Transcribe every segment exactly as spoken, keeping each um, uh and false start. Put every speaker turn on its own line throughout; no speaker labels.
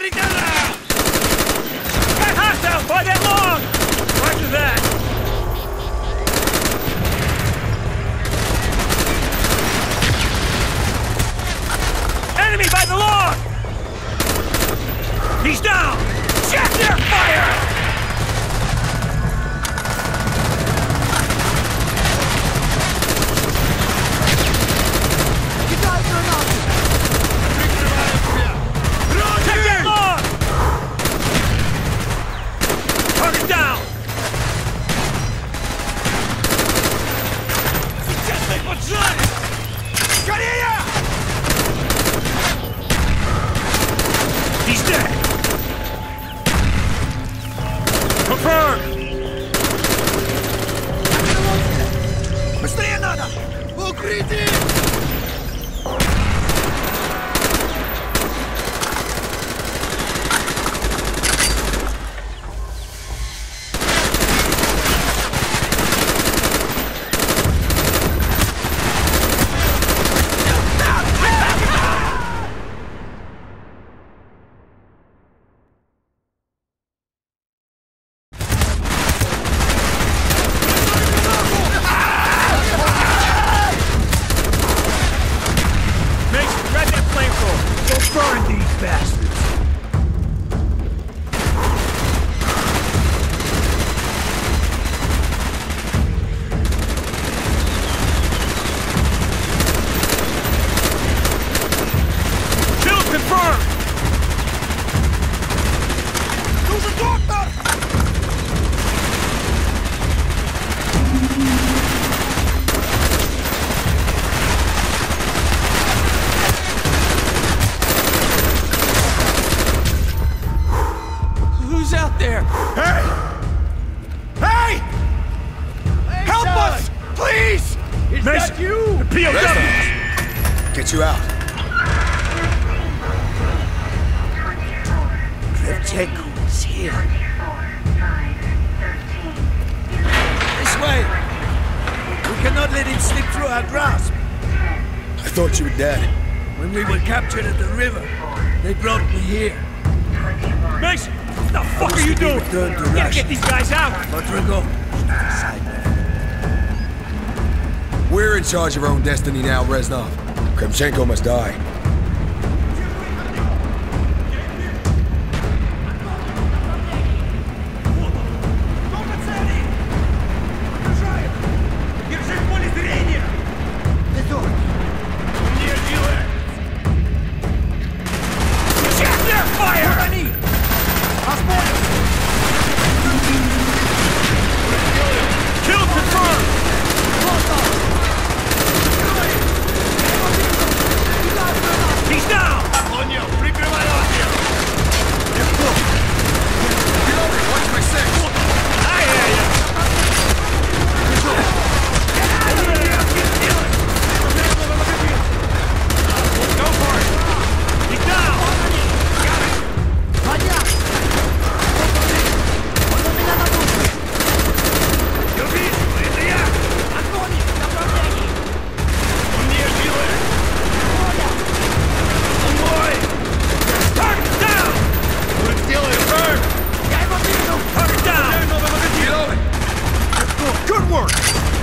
Got hostile by that log! Roger that! Enemy by the log! He's down! Check their fire! Check that log! Target down! Successful поджали! Скорее! He's dead! Confirmed! Быстрее надо! Укрытие! Burn these bastards! Kill confirmed! Who's a doctor? Out there! Hey! Hey! hey Help son. us! Please! Is Mason, that you? The P O Ws!
Get you out.
Kravchenko is here. This way! We cannot let him slip through our grasp.
I thought you were dead.
When we were captured at the river, they brought me here. Mason! What the fuck are you doing? We gotta get these guys out! Rodrigo, side there.
We're in charge of our own destiny now, Reznov. Kravchenko must die.
Check their fire! Kill confirmed! He's down!
Watch my six!
I hear ya! Go for it! He's down! Got it! Good work!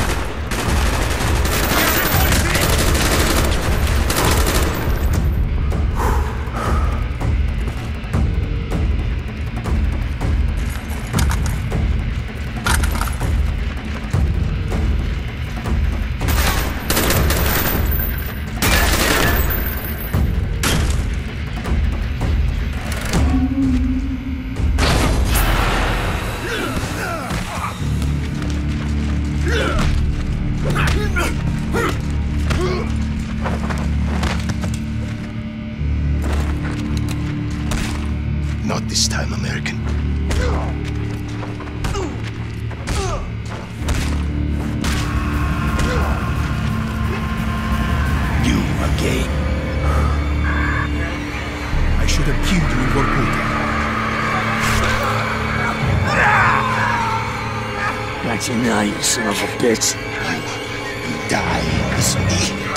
Not this time, American.
You again. I should have killed you in Vorkuta. Начинай, son of a bitch.
You die with me.